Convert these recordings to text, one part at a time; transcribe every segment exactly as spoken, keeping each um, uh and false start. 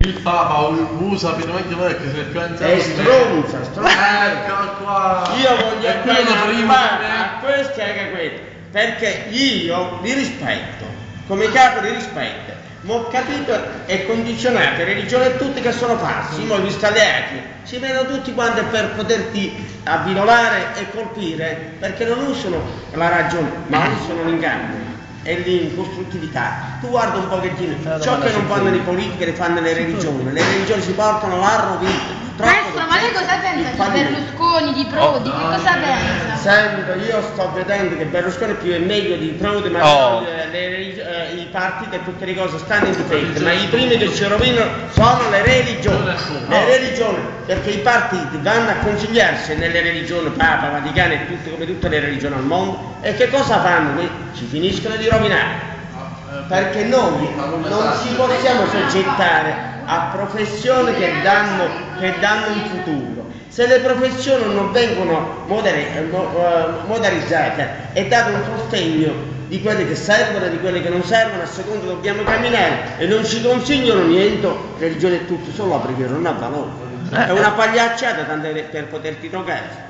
il Papa usa finalmente perché se più anziano è stronza, stronza. Ecco qua. Io voglio e quello prima a questo e a questo, perché io li rispetto, come capo li rispetto, ma ho capito e condizionate religione tutti che sono falsi, io ho visto alleati, si vedono tutti quanti per poterti avvilolare e colpire, perché non usano la ragione, ma usano l'inganno e l'incostruttività. Tu guarda un pochettino, ciò che non fanno le politiche le fanno le religioni, le religioni si portano a rovina. Maestro, ma lei cosa pensa di Berlusconi, di Prodi? Che cosa pensa? Sento, io sto vedendo che Berlusconi è più e meglio di Prodi, ma Oh. le, le, eh, i partiti e tutte le cose stanno in difesa, ma i primi che ci rovinano sono le religioni. Le religioni, perché i partiti vanno a consigliarsi nelle religioni, Papa, Vaticano e tutte come tutte le religioni al mondo, e che cosa fanno? Ci finiscono di rovinare. Perché noi non ci possiamo soggettare a professioni che danno, che danno un futuro. Se le professioni non vengono moderi, modernizzate e dato un sostegno di quelle che servono e di quelle che non servono, a seconda dobbiamo camminare e non ci consigliano niente, religione è tutto, solo la preghiera non ha valore. È una pagliacciata tanto per poterti drogare.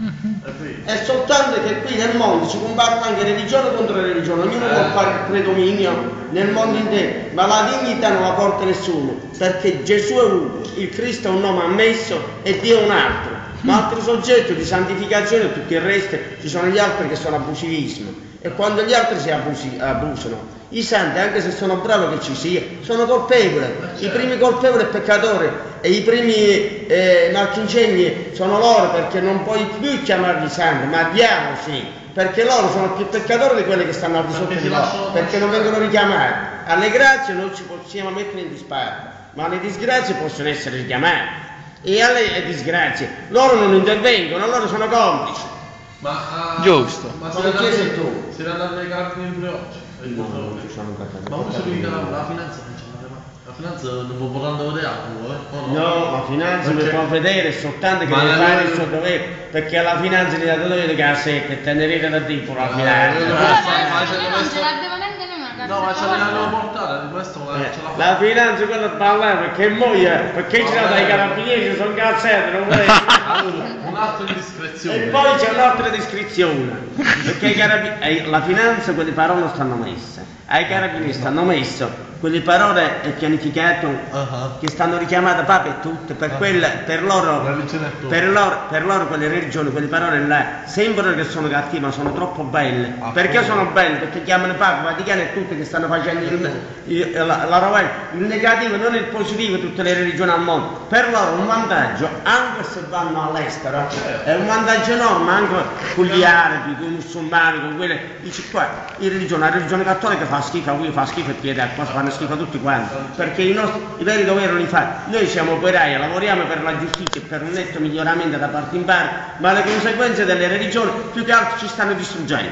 È soltanto che qui nel mondo si combattono anche religione contro religione, ognuno può fare il predominio nel mondo intero, ma la dignità non la porta nessuno, perché Gesù è uno, il Cristo è un nome ammesso e Dio è un altro, ma altro soggetto di santificazione e tutto il resto ci sono gli altri che sono abusivismo, e quando gli altri si abusi, abusano, i santi, anche se sono bravi che ci sia, sono colpevoli, i primi colpevoli e peccatori e i primi eh, marchingegni sono loro, perché non puoi più chiamarli santi, ma diavolo sì, perché loro sono più peccatori di quelli che stanno al di sotto di loro, perché non vengono richiamati. Alle grazie noi ci possiamo mettere in disparte, ma le disgrazie possono essere richiamate, e alle disgrazie loro non intervengono, loro sono complici. Ma, uh, Giusto. Ma Ma perché sei tu? Si deve andare alle cartine in oggi. No, non ci sono cartine. Ma come si vede la finanza non ce l'aveva? La finanza non può potendo vedere altro, eh? O no? No, la finanza Perché? lo può vedere soltanto che Ma deve la- fare il suo dovere, perché la finanza gli dà dovere che ha sempre tenere da tipo la Eh, finanza. eh, Però ma adesso se non dovesse- ce l'abbiamo neanche noi una No, ma ce carta. l'hanno portata, di questo la, Eh, ce la la finanza quella balla perché moglie, perché ci dà dai carabinieri, sono cazzate, non vuoi. Allora, un'altra indiscrezione. E poi c'è un'altra descrizione, perché i carabi- eh, la finanza quelle parole stanno messe, ai carabinieri stanno messo quelle parole è pianificato Uh-huh. che stanno richiamate Papa e tutte, per, quelle, per, loro, La religione è tutta. per, loro, per loro quelle religioni, quelle parole là sembrano che sono cattive ma sono troppo belle. Ah, Perché come? sono belle? Perché chiamano Papa, Vaticano e tutte che stanno facendo il, il, la, la rovella, il negativo, non il positivo, tutte le religioni al mondo. Per loro è un vantaggio, anche se vanno all'estero, è un vantaggio enorme anche con gli arabi, con i musulmani, con quelle. Dici qua, in religione, la religione cattolica fa schifo, a voi fa schifo e piede, qua fanno schifo a tutti quanti, perché i nostri i veri doveri non li fa. Noi siamo operai, lavoriamo per la giustizia e per un netto miglioramento da parte in parte, ma le conseguenze delle religioni più che altro ci stanno distruggendo.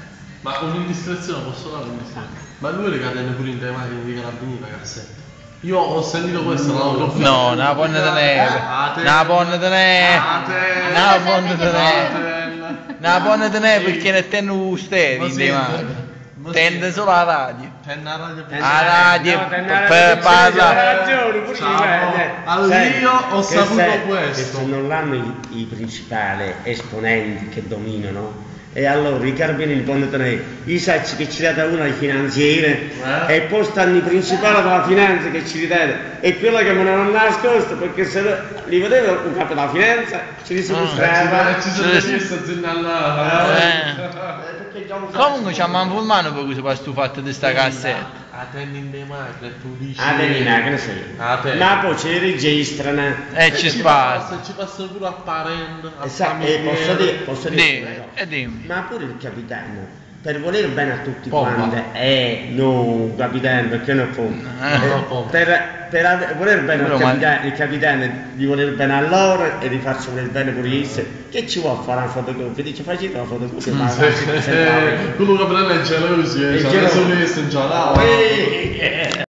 Ma un'indiscrezione, posso dare un'indiscrezione? Ma lui le catene pure in dei macchine di carabinieri, ragazzi. Io ho sentito questo, l'ho l'ho No, una ponne di neve. Una ponne di neve. Una ponne di neve. Una ponne di neve perché ne tengo usteri in dei macchine. Tende solo la radio. Tende la radio. A radio No, per per parlare. ragione, pure Ciao. io, eh. Allora, Senti, io ho che saputo se- questo. che se non l'hanno i, i principali esponenti che dominano, e allora i carabinieri pongono i sacci che ci date uno ai finanzieri Eh? e poi stanno i principali della finanza che ci ridate, e quello che me ne hanno nascosto, perché se li vedevo il capo della finanza ci li si Ah. mostrava. Ci sono Sì. visto zinnallata. Eh. Comunque c'è un fulmano per cui si può stufato di sta cassetta. A tendi in dei macchine, tu dici. Ah, vedi, che ne sei. Ah, te. Ma poi ci registrano. E ci spara. Se ci passa pure a parente, a Esatto, e posso dire, posso dire Dimmi, una cosa. e dimmi. Ma pure il capitano, per voler bene a tutti Pompa. quanti, eh, no, capitano, perché non può? Eh, no, pompa. per per ave- voler bene al Però, ma- capitano, il capitano di voler bene a loro e di farsi voler bene pure io, che ci vuole fare una fotocopia? Dice facete una fotocopia, ma Quello che prende è geloso, È cioè, geloso. adesso mi sto in giornata. Eh,